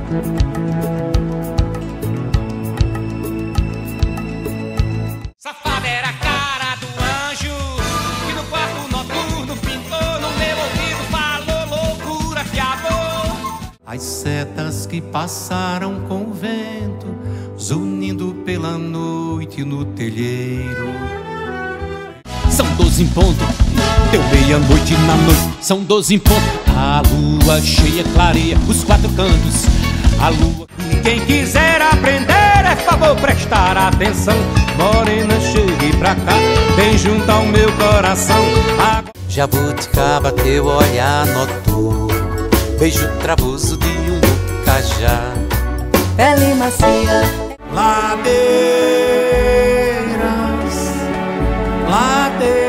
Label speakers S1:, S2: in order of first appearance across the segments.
S1: Safada era a cara do anjo que no quarto noturno pintou no meu ouvido, falou loucura que amor.
S2: As setas que passaram com o vento, zunindo pela noite no telheiro. São 12 em ponto, deu meia-noite na noite. São 12 em ponto, a lua cheia clareia os quatro cantos. A lua.
S1: Quem quiser aprender é favor prestar atenção. Morena, chegue pra cá, bem junto ao meu coração.
S2: Jabuticaba, teu olhar notou, beijo travoso de um cajá.
S3: Pele macia.
S2: Ladeiras, ladeiras.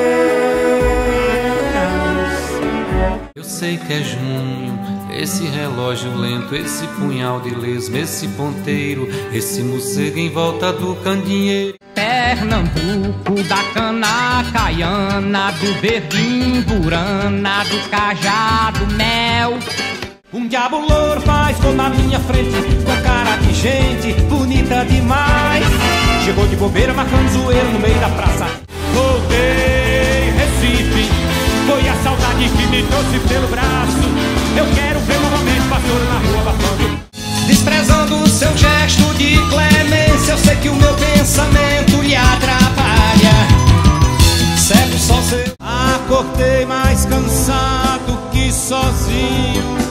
S2: Eu sei que é junho, esse relógio lento, esse punhal de lesma, esse ponteiro, esse morcego em volta do candinheiro.
S1: Pernambuco, da cana caiana, do verdinho, burana, do cajado, mel. Um diabo louro faz gol na minha frente, com cara de gente bonita demais. Chegou de bobeira marcando zoeiro no meio da praça. Voltei, Recife, foi a saudade que me trouxe pelo braço. Eu quero ver novamente pastor na rua babando. Desprezando o seu gesto de clemência, eu sei que o meu pensamento lhe atrapalha. Cego só sei. Acordei mais cansado que sozinho.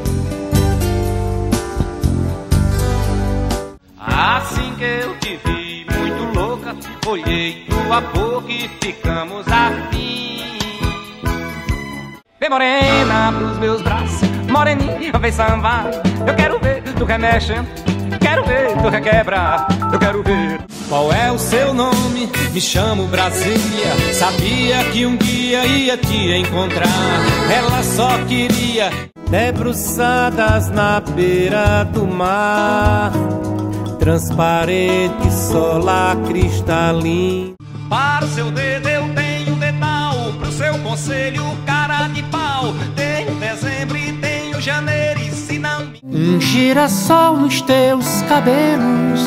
S1: Assim que eu te vi muito louca, olhei tua boca e ficamos afim. Vem morena pros meus braços, moreninha, vem sambar. Eu quero ver tu remexendo, quero ver tu requebrar. Eu quero ver. Qual é o seu nome? Me chamo Brasília. Sabia que um dia ia te encontrar. Ela só queria debruçadas na beira do mar, transparente, solar cristalino. Para o seu dedo eu tenho dedal, pro seu conselho cara de pau. Tenho dezembro e tenho janeiro, e se não...
S2: Um girassol nos teus cabelos,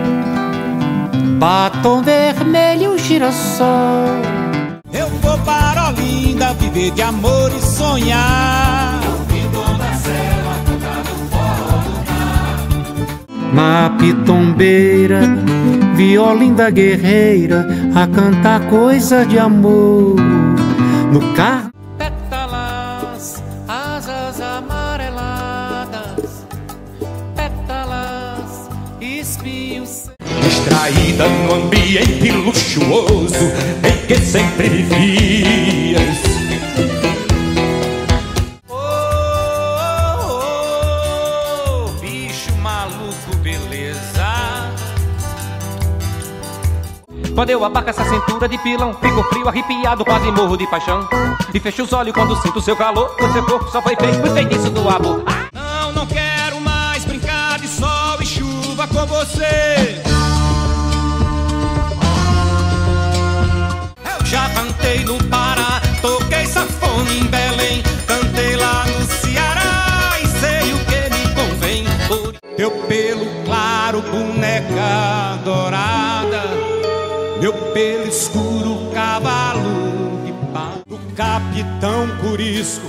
S2: batom vermelho, girassol.
S1: Eu vou para Olinda viver de amor e sonhar.
S2: Na pitombeira, violinda guerreira, a cantar coisa de amor. No carro, pétalas, asas amareladas, pétalas, espinhos.
S1: Distraída no ambiente luxuoso em que sempre vivias. Quando eu abarco essa cintura de pilão, fico frio, arrepiado, quase morro de paixão. E fecho os olhos quando sinto o seu calor, o seu corpo só foi feito pro feitiço do amor. Não, não quero mais brincar de sol e chuva com você. Eu já cantei no Pará, toquei sanfona em Belém, cantei lá no Ceará e sei o que me convém. Teu pelo claro, boneca dourada, meu pelo escuro, cavalo de pau. Do Capitão Curisco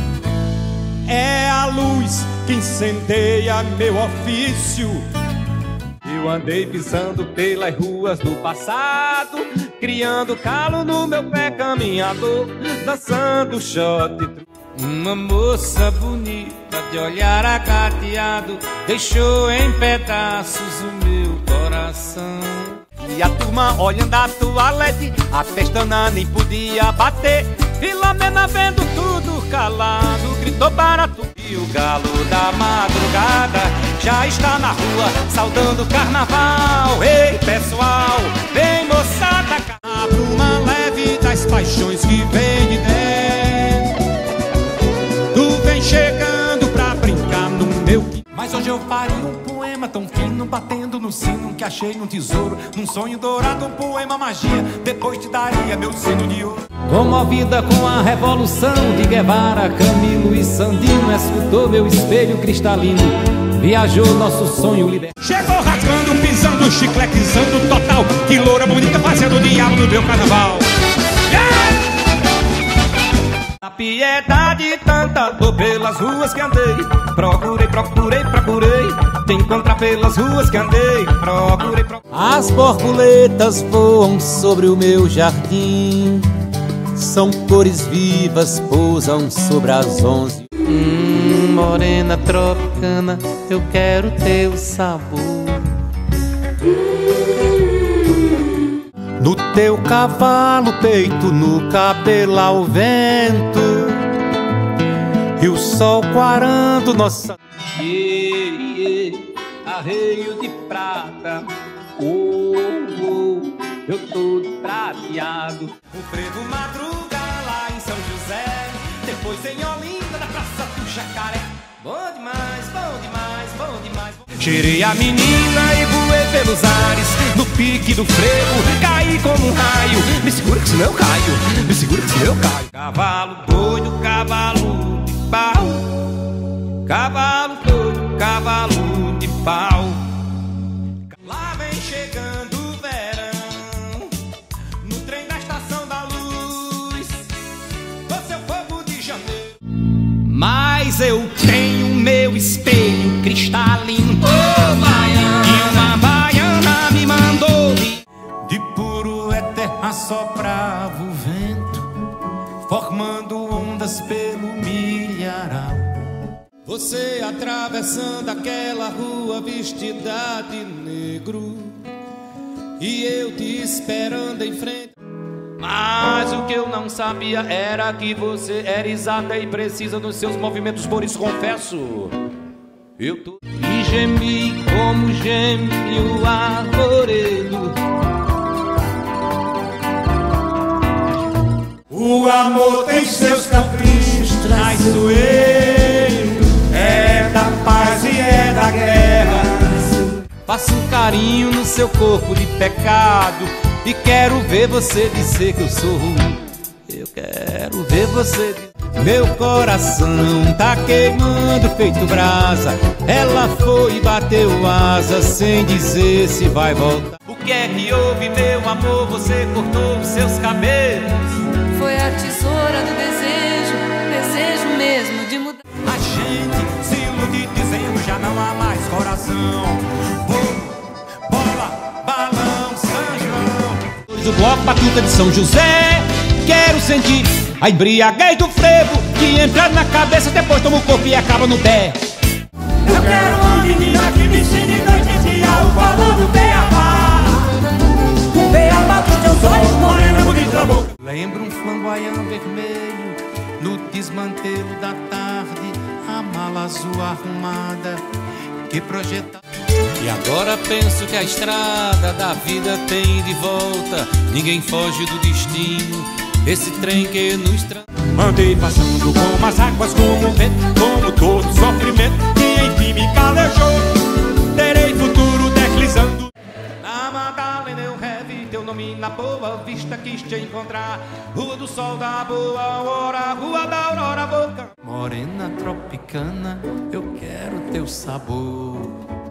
S1: é a luz que incendeia meu ofício. Eu andei pisando pelas ruas do passado, criando calo no meu pé caminhador, dançando shot. Uma moça bonita de olhar agateado deixou em pedaços o meu coração. E a turma olhando a toalete, a pestana nem podia bater. Filomena vendo tudo calado, gritou para tu. E o galo da madrugada já está na rua, saudando o carnaval. Ei pessoal, vem moçada, a bruma leve das paixões que vem de dentro. Tu vem chegando pra brincar no meu. Mas hoje eu faria um poema tão fino, batendo no sino que achei num tesouro, num sonho dourado, um poema magia. Depois te daria meu sino de ouro. Comovida com a revolução de Guevara, Camilo e Sandino, escutou meu espelho cristalino.
S2: viajou nosso sonho liberto.
S1: Chegou rasgando, pisando, chicletizando total. Que loura bonita fazendo o diabo no meu carnaval. A piedade tanta dor pelas ruas que andei. Procurei, procurei, procurei te encontrar pelas ruas que andei. Procurei, procurei.
S2: As borboletas voam sobre o meu jardim. São cores vivas, pousam sobre as 11. Morena tropicana, eu quero teu sabor. No teu cavalo, peito, no cabelo ao vento, e o sol quarando nossa...
S1: Arreio de prata, eu tô prateado. O frevo madruga lá em São José, depois em Olinda, na Praça do Jacaré. Bom demais, bom demais, bom demais. Cheirei a menina e voei pelos ares, no pique do frevo, caí como um raio. Me segura que senão eu caio, me segura que senão eu caio. Cavalo doido, cavalo de pau. Cavalo doido, cavalo de pau. Lá vem chegando o verão, no trem da Estação da Luz, o seu fogo de janeiro. Mas eu tenho meu espelho cristalino, e uma baiana me mandou.
S2: De puro éter assoprava o vento, formando ondas pelo milharal. Você atravessando aquela rua vestida de negro, e eu te esperando em frente. Mas o que eu não sabia era que você era exata e precisa nos seus movimentos, por isso confesso, eu tô... E gemi como geme o arvoredo.
S1: O amor tem seus caprichos traiçoeiros, é da paz e é da guerra.
S2: Faço um carinho no seu corpo de pecado e quero ver você dizer que eu sou ruim. Eu quero ver você dizer... Meu coração tá queimando feito brasa. Ela foi e bateu asa sem dizer se vai voltar. O que é que houve, meu amor? Você cortou os seus cabelos.
S3: Foi a tesoura do desejo, desejo mesmo de mudar.
S1: A gente se ilude dizendo já não há mais coração. Bola, balão, São João.
S2: Do bloco Batuta de São José, quero sentir a embriaguez do frevo que entra na cabeça, depois toma o corpo e acaba no pé.
S1: Eu quero uma menina que me ensine noite e dia o valor do beabá. O beabá dos teus olhos, morena bonita da boca.
S2: Lembro um flamboyant vermelho no desmantelo da tarde, a mala azul arrumada que projeta. E agora penso que a estrada da vida tem de volta. Ninguém foge do destino, esse trem que nos traz.
S1: Andei passando como as águas, como o vento, como todo sofrimento que em ti me calejou. Terei futuro deslizando.
S2: Na Madalena eu revi teu nome na Boa Vista, quis te encontrar. Rua do Sol da Boa Hora, Rua da Aurora Boca. Morena tropicana, eu quero teu sabor.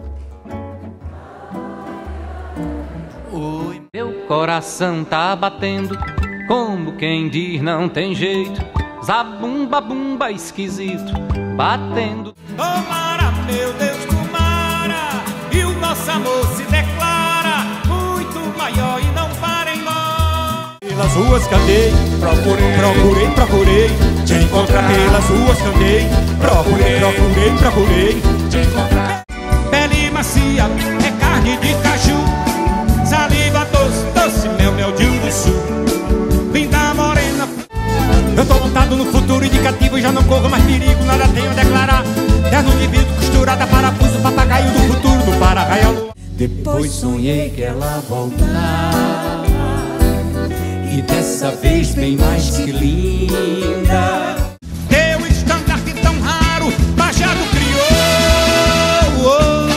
S2: Oi, meu coração tá batendo, como quem diz não tem jeito. Zabumba, bumba esquisito, batendo.
S1: Tomara, meu Deus, tomara, e o nosso amor se declara muito maior e não para em nós. Pelas ruas que andei, procurei, procurei, procurei te encontrar. Pelas ruas que andei, procurei, procurei, procurei te encontrar.
S2: Pele macia, é carne de caju, saliva doce, doce, mel de uruçu. Linda morena, eu tô montado no futuro indicativo e já não corro mais perigo, nada tenho a declarar. Terno de vidro costurada, parafuso, papagaio do futuro, do para-raio. Depois sonhei que ela voltava, e dessa vez bem mais que linda.
S1: Teu estandarte tão raro, Machado criou,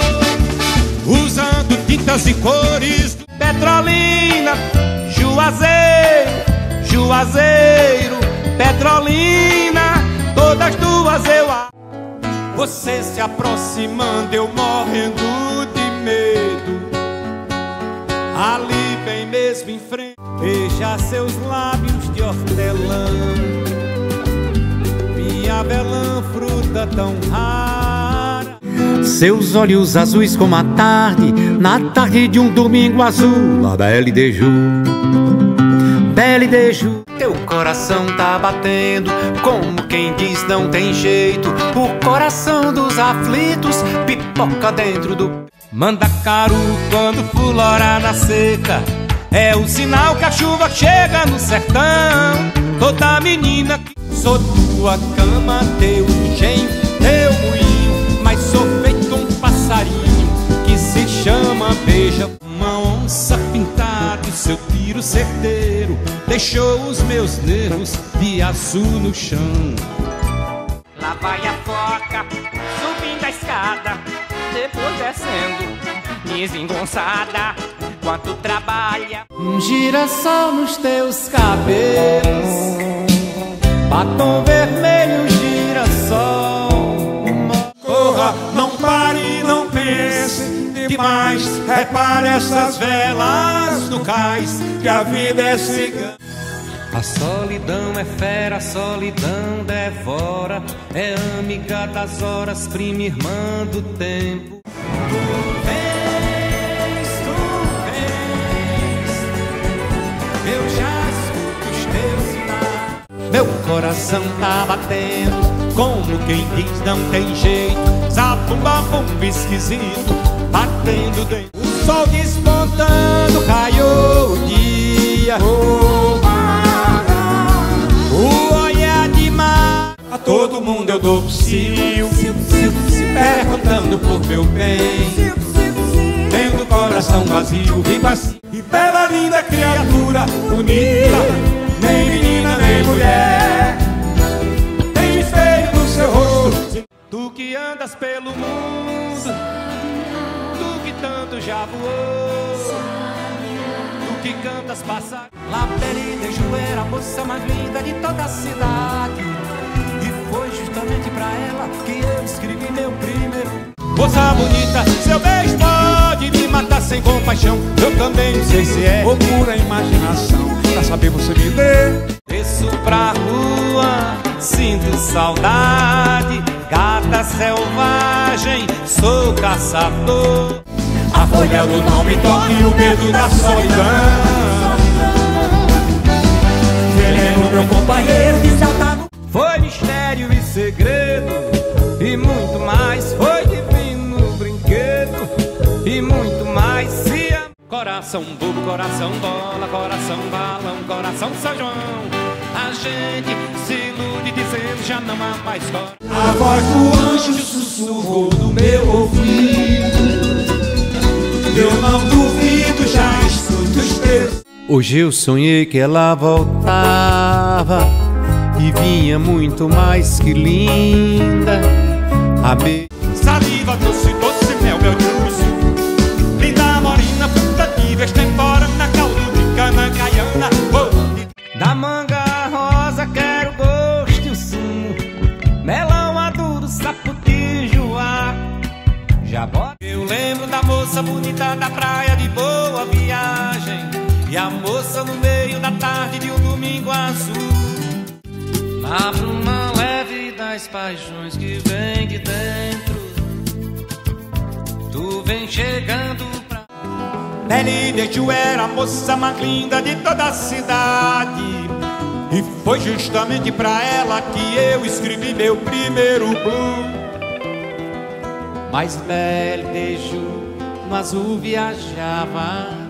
S1: usando tintas e cores.
S2: Petrolina, Juazeiro, Juazeiro, Petrolina, todas duas eu amo.
S1: você se aproximando, eu morrendo de medo. Ali bem mesmo em frente, beija seus lábios de hortelã, minha avelã, fruta tão rara.
S2: Seus olhos azuis como a tarde, na tarde de um domingo azul, lá da LDJU. LDJU. Teu coração tá batendo, como quem diz não tem jeito. O coração dos aflitos pipoca dentro do...
S1: Mandacaru quando fulora na seca, é o sinal que a chuva chega no sertão. Toda menina que sou tua cama, teu engenho, teu moinho, mas sou feito um passarinho que se chama beija. Uma onça pintada e seu tiro certeiro deixou os meus nervos de aço no chão.
S4: Lá vai a foca, subindo a escada, depois descendo, desengonçada. Quanto trabalha,
S1: Um girassol nos teus cabelos, batom vermelho, girassol. Corra, não pare, não pense demais. Repare essas velas no cais, que a vida é cigana.
S2: A solidão é fera, a solidão devora, é amiga das horas, prima irmã do tempo.
S1: Tu vens, eu já escuto os teus sinais. Meu coração tá batendo, como quem diz não tem jeito. Zabumba, bumba esquisito, batendo dentro. O sol despontando, raiou o dia. O olhar de mar, a todo mundo eu dou psiu, perguntando por meu bem, tendo o coração vazio e vazio. E bela linda criatura, bonita, nem menina nem mulher, tem espelho no seu rosto. Tu que andas pelo mundo, tu que tanto já voou, tu que cantas passar. Lá LDJU era a moça mais linda de toda a cidade, e foi justamente pra ela que eu escrevi meu primeiro. Moça bonita, seu beijo pode me matar sem compaixão. Eu também não sei se é ou pura imaginação, pra saber você me ler.
S2: Desço pra rua, sinto saudade, gata selvagem, sou caçador.
S1: A folha do não me toque e o medo da solidão. Veneno, meu companheiro, que salta no...
S2: Foi mistério e segredo, e muito mais. Foi divino brinquedo, e muito mais. Se a... Coração bobo, coração bola, coração balão, coração São João. A gente se ilude dizendo já não há mais cor.
S1: A voz do anjo sussurrou no meu ouvido, eu não duvido, já escuto os teus.
S2: Hoje eu sonhei que ela voltava e vinha muito mais que linda. Amei.
S1: Saliva doce, doce mel, meu Deus. Linda morena, putativa, extemporânea, caldo de cana caiana.
S2: Da manga rosa quero gosto e o sumo, melão maduro, saputijuá, jabó.
S1: Eu lembro da moça bonita da praia de Boa Viagem, e a moça no meio da tarde de um domingo azul.
S2: Na bruma leve das paixões que vem de dentro, tu vem chegando pra...
S1: LDJU era a moça mais linda de toda a cidade, e foi justamente pra ela que eu escrevi meu primeiro blues.
S2: Mas LDJU no azul viajava,